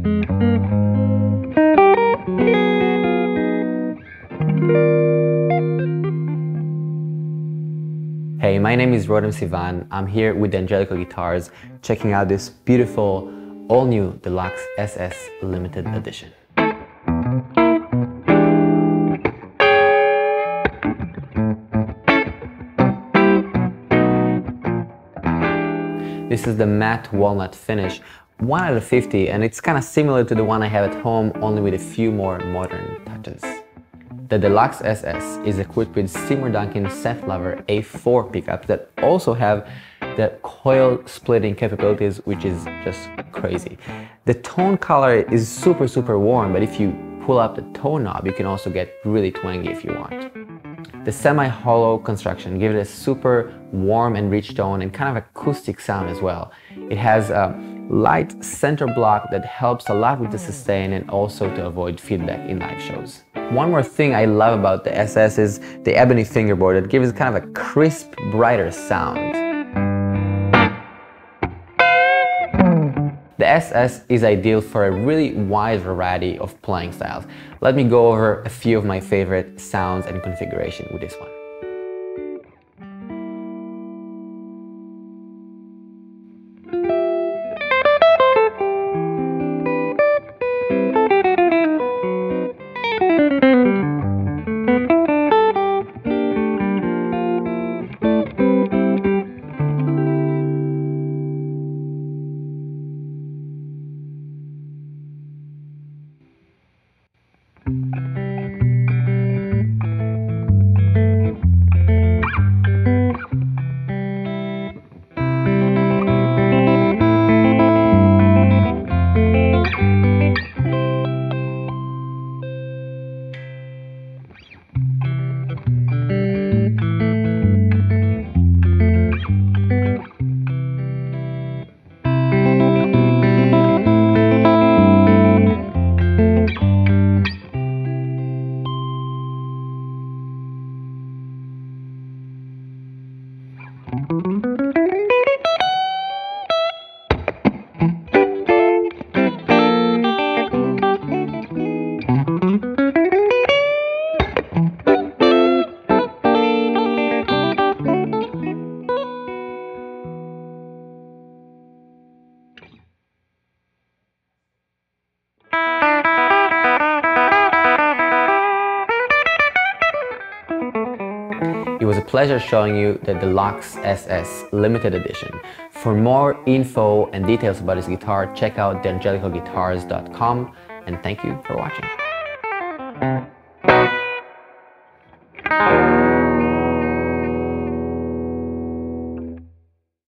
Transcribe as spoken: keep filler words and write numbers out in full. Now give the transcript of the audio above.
Hey, my name is Rodem Sivan. I'm here with the Angelico Guitars, checking out this beautiful, all-new Deluxe S S Limited Edition. This is the matte walnut finish, one out of fifty, and it's kind of similar to the one I have at home, only with a few more modern touches. The Deluxe S S is equipped with Seymour Duncan Seth Lover A four pickups that also have the coil splitting capabilities, which is just crazy. The tone color is super, super warm, but if you pull up the tone knob, you can also get really twangy if you want. The semi-hollow construction gives it a super warm and rich tone and kind of acoustic sound as well. It has a light center block that helps a lot with the sustain and also to avoid feedback in live shows. One more thing I love about the S S is the ebony fingerboard that gives it kind of a crisp, brighter sound. The S S is ideal for a really wide variety of playing styles. Let me go over a few of my favorite sounds and configuration with this one. It was a pleasure showing you the Deluxe S S Limited Edition. For more info and details about this guitar, check out the angelico guitars dot com, and thank you for watching.